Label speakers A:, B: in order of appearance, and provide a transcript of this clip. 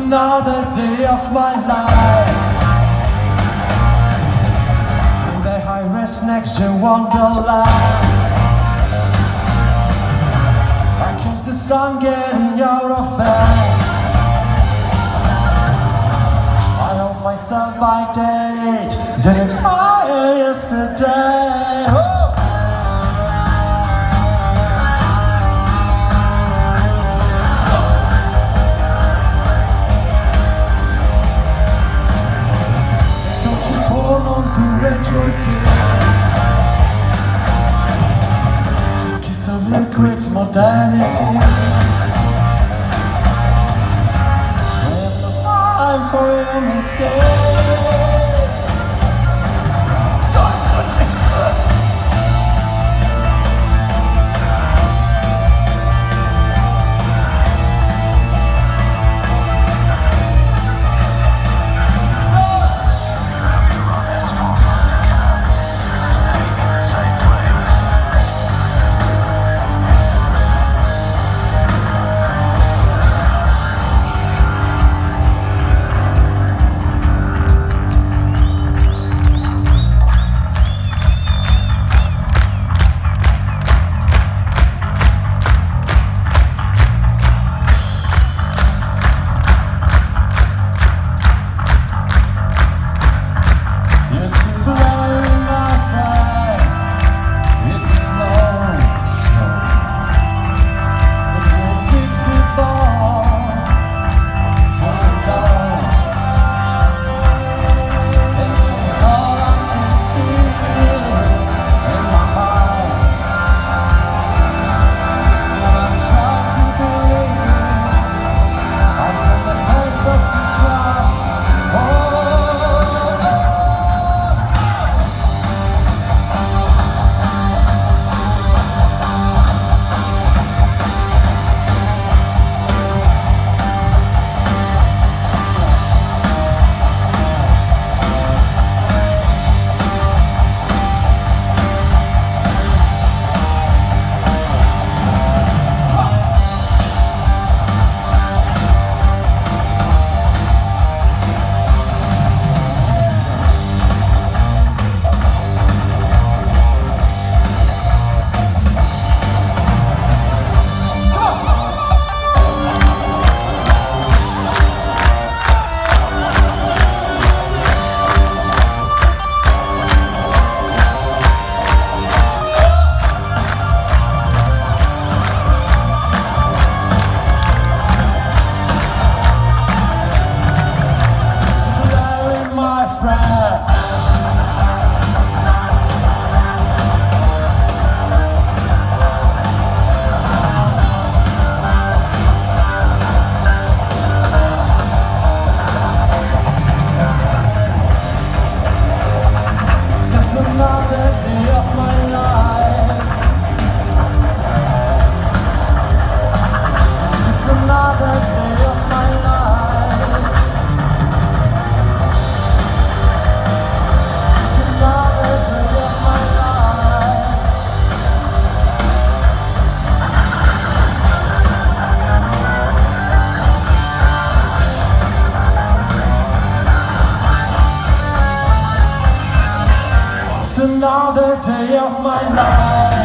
A: another day of my life. In the high-res next to Wonderland, I kiss the sun getting out of bed. I hope myself by date didn't expire yesterday. Oh! Retro tears, suitcase of liquid modernity. I have no time for your mistakes. God, such excellent. Another day of my life.